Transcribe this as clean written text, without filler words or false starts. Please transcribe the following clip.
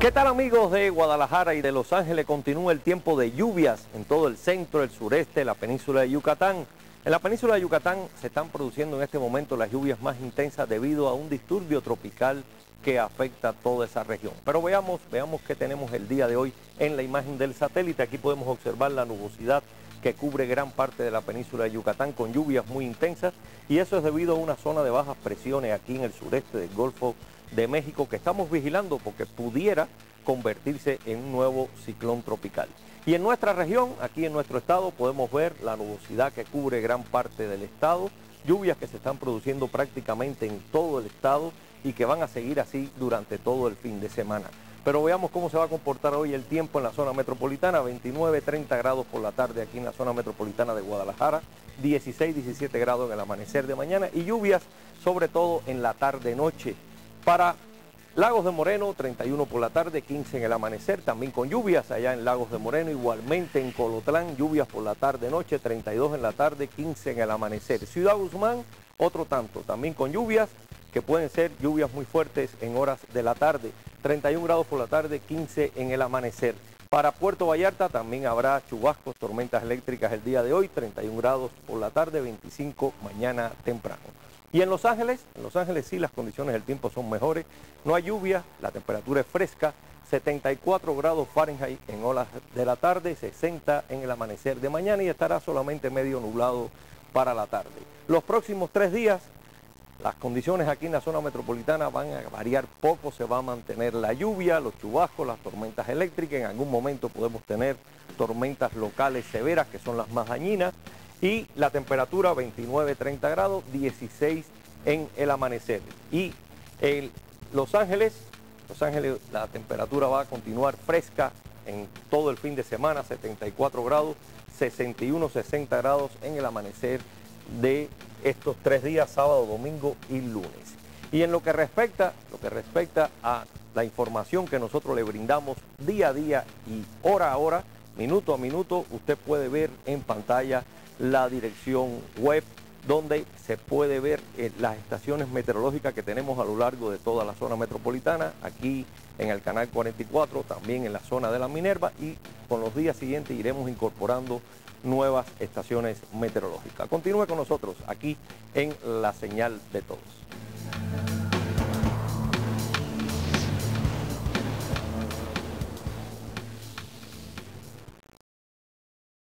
¿Qué tal, amigos de Guadalajara y de Los Ángeles? Continúa el tiempo de lluvias en todo el centro, el sureste, la península de Yucatán. En la península de Yucatán se están produciendo en este momento las lluvias más intensas debido a un disturbio tropical que afecta a toda esa región. Pero veamos qué tenemos el día de hoy en la imagen del satélite. Aquí podemos observar la nubosidad que cubre gran parte de la península de Yucatán con lluvias muy intensas, y eso es debido a una zona de bajas presiones aquí en el sureste del Golfo de México que estamos vigilando porque pudiera convertirse en un nuevo ciclón tropical. Y en nuestra región, aquí en nuestro estado, podemos ver la nubosidad que cubre gran parte del estado, lluvias que se están produciendo prácticamente en todo el estado y que van a seguir así durante todo el fin de semana. Pero veamos cómo se va a comportar hoy el tiempo en la zona metropolitana. 29, 30 grados por la tarde aquí en la zona metropolitana de Guadalajara, 16, 17 grados en el amanecer de mañana y lluvias sobre todo en la tarde-noche. Para Lagos de Moreno, 31 por la tarde, 15 en el amanecer, también con lluvias allá en Lagos de Moreno, igualmente en Colotlán, lluvias por la tarde-noche, 32 en la tarde, 15 en el amanecer. Ciudad Guzmán, otro tanto, también con lluvias, que pueden ser lluvias muy fuertes en horas de la tarde, 31 grados por la tarde, 15 en el amanecer. Para Puerto Vallarta también habrá chubascos, tormentas eléctricas el día de hoy, 31 grados por la tarde, 25 mañana temprano. Y en Los Ángeles sí las condiciones del tiempo son mejores, no hay lluvia, la temperatura es fresca, 74 grados Fahrenheit en horas de la tarde, 60 en el amanecer de mañana y estará solamente medio nublado para la tarde. Los próximos 3 días, las condiciones aquí en la zona metropolitana van a variar poco, se va a mantener la lluvia, los chubascos, las tormentas eléctricas, en algún momento podemos tener tormentas locales severas que son las más dañinas, y la temperatura 29, 30 grados, 16 en el amanecer. Y en Los Ángeles la temperatura va a continuar fresca en todo el fin de semana, 74 grados, 61, 60 grados en el amanecer de estos 3 días, sábado, domingo y lunes. Y en lo que respecta a la información que nosotros le brindamos día a día y hora a hora, minuto a minuto, usted puede ver en pantalla la dirección web donde se puede ver las estaciones meteorológicas que tenemos a lo largo de toda la zona metropolitana, aquí en el canal 44, también en la zona de la Minerva, y con los días siguientes iremos incorporando nuevas estaciones meteorológicas. Continúe con nosotros aquí en La Señal de Todos.